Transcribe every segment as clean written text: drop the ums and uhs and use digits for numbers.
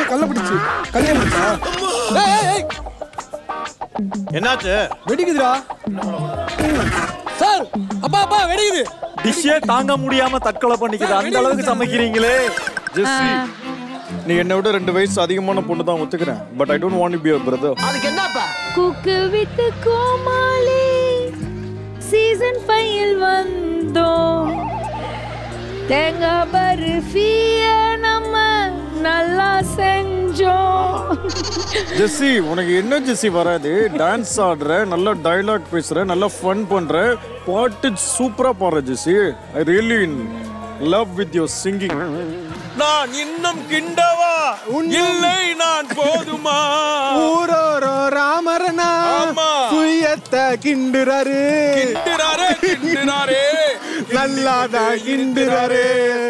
கல்ல பிடிச்சு கல்யாணம் என்னாச்சு? வெடிக்குதுடா சார். அப்பா வெடிக்குது. டிஷ்ஷே தாங்க முடியாம தற்கொலை பண்ணிக்குது. அந்த அளவுக்கு சமைக்கிறீங்களே. ஜெஸ்ஸி, நீ என்னை விட 2 வயசு அதிகமான பொண்ணு தான் ஒத்துக்கிறேன். But I don't want to be your brother. அதுக்கு என்னப்பா? குக்கு வித் கோமாளி சீசன் 5 வந்தோம். தேங்காய் பர்ஃபிய நம்ம நல்லா செஞ்சோம். ஜெஸ்ஸி, உனக்கு என்ன ஜெஸ்ஸி வராது? டான்ஸ் ஆடுற, நல்ல டயலாக் பேசுற, நல்ல ஃபன் பண்ற, பாட்டு சூப்பரா பாடுற Jessie. I really love with your singing. நான் இன்னும் கிண்டவா இல்லை நான் போதுமா? ஊரோரோ ராமரனா சுயத்தை கிண்டுறாரு நல்லாதா கிண்டுறாரு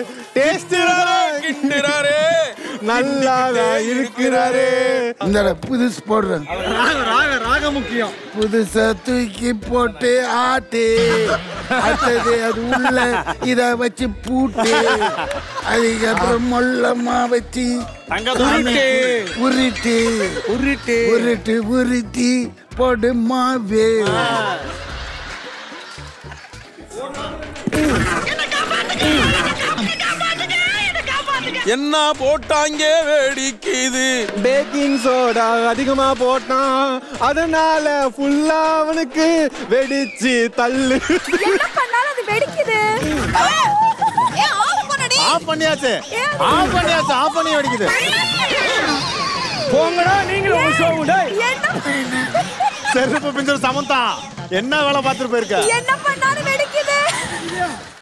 கிண்டுறாரு நல்லாதா இருக்கிறாரு. இந்த புதுசு போடுறேன். ராக முக்கியம். புதுசா தூக்கி போட்டு ஆட்டு அடுத்தது அது உள்ள இத வச்சு பூட்டு அதுக்கப்புறம் மொல்லமா வச்சு உருட்டு உருட்டு உருட்டு உருட்டி போடு மாவே. என்ன போட்டாங்க வேடிக்குது? பேக்கிங் சோடா அதிகமா போட்டான், அதனால ஃபுல்லா அவனுக்கு வெடிச்சு தள்ளு. என்ன பண்ணாலும் அது வெடிக்குது. ஆஃப் பண்ணியாச்சு. ஆஃப் பண்ணி வெடிக்குது. போங்கடா நீங்களும் ஒரு ஷோ டேய். செருப்பு பிஞ்சர் சமந்தா என்ன வேலை பார்த்துட்டு போயிருக்க? என்ன பண்ணாலும் வெடிக்குது.